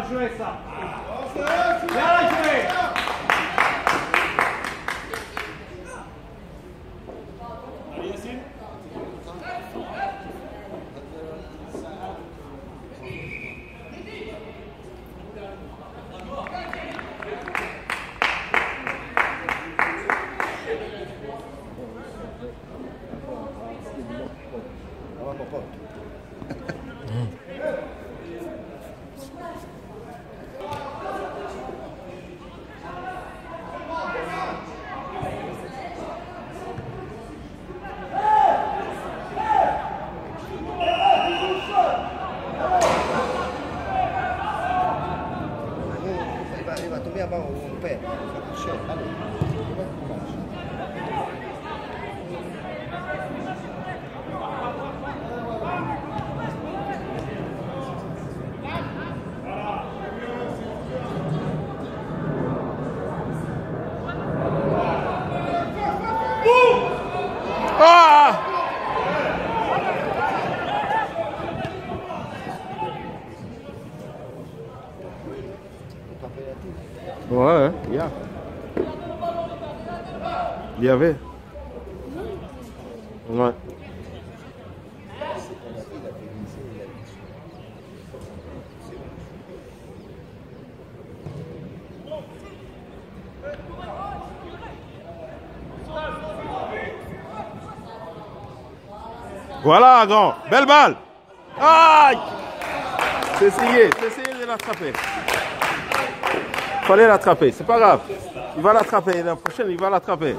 joué ça. Bien joué. Allez, Yassine. Il va tomber avant au père. Ah! Ouais, il y a. Il y avait. Ouais. Voilà, grand. Belle balle. Aïe! C'est essayé de l'attraper. Il fallait l'attraper, c'est pas grave. Il va l'attraper, la prochaine, il va l'attraper.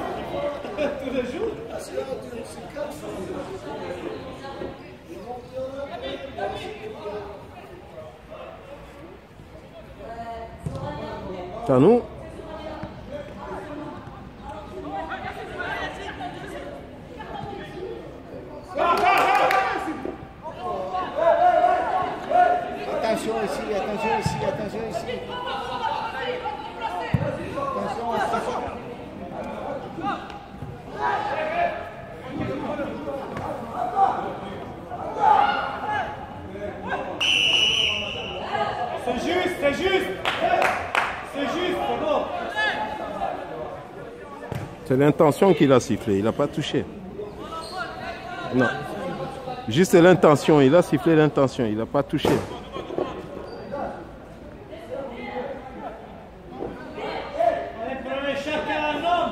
C'est à nous. Attention ici, attention ici, attention ici. C'est juste, c'est juste. C'est juste, c'est bon. C'est l'intention qu'il a sifflé, il n'a pas touché. Non. Juste l'intention, il a sifflé l'intention, il n'a pas touché. Allez, prenez chacun un homme.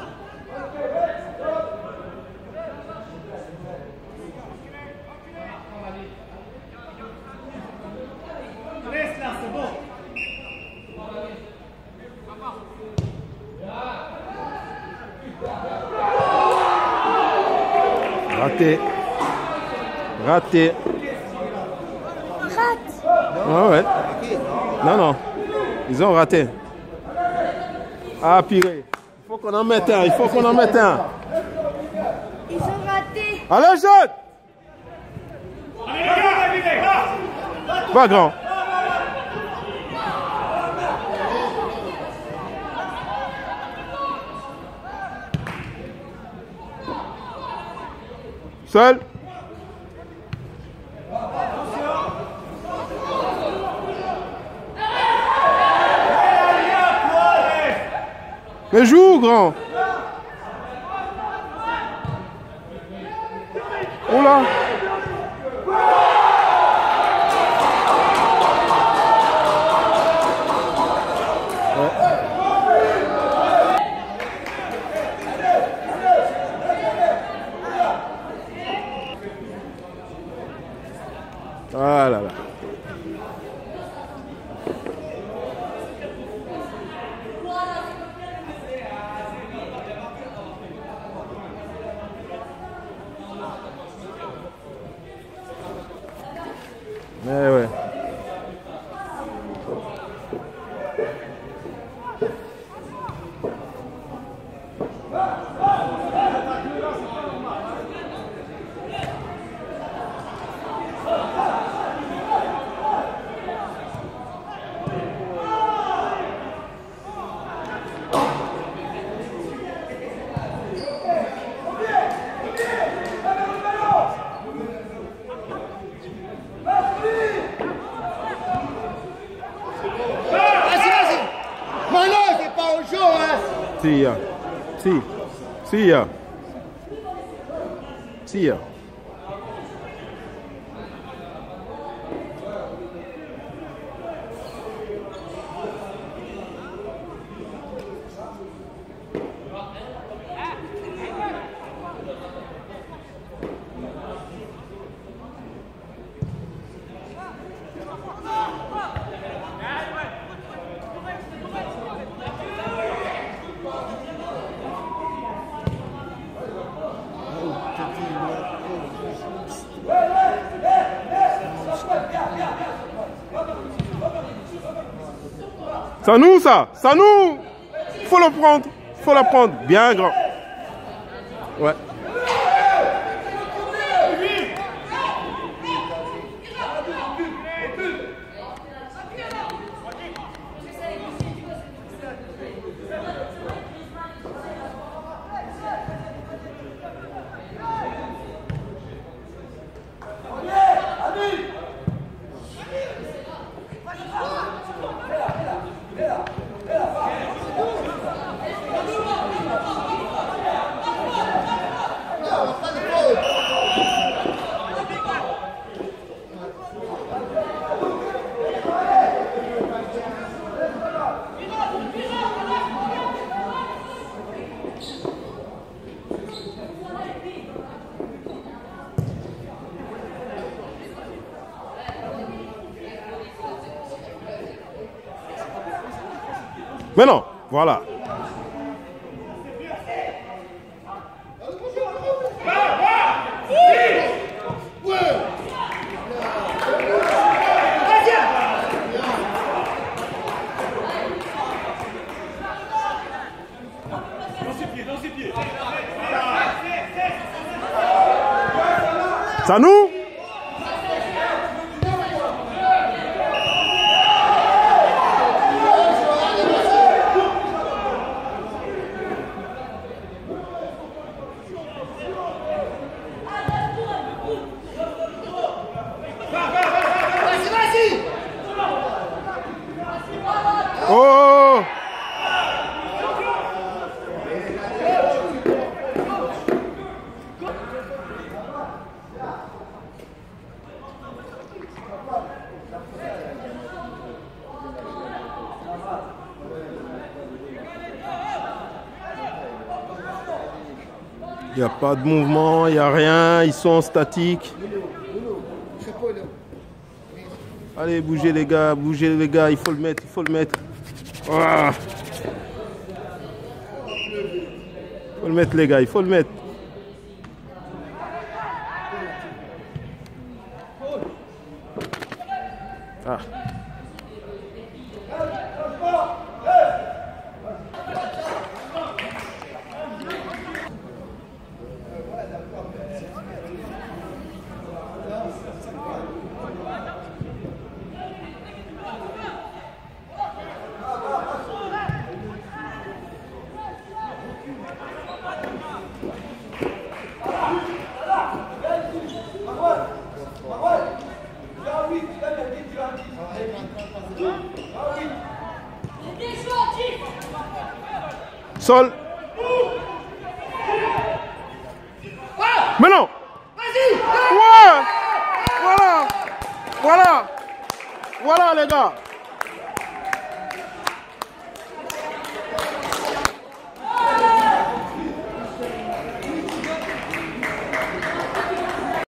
Reste là, c'est bon. Raté. Raté. Ouais, ouais. Non, non. Ils ont raté. Ah, purée. Il faut qu'on en mette un. Il faut qu'on en mette un. Ils ont raté. Allez, jeune! Pas grand. Seul. Mais joue, grand. Oula. Ah là là. Mais ouais. Si, ya. Si, ya. C'est nous ça, c'est nous. Faut le prendre, faut le prendre. Bien grand. Ouais. Mais non, voilà. Ça nous? Oh! Il n'y a pas de mouvement, il n'y a rien, ils sont statiques. Allez, bougez les gars, il faut le mettre, il faut le mettre. Ah. Il faut le mettre les gars, il faut le mettre. Ah. Sol. Mais non. Ouais. Voilà. Voilà. Voilà les gars.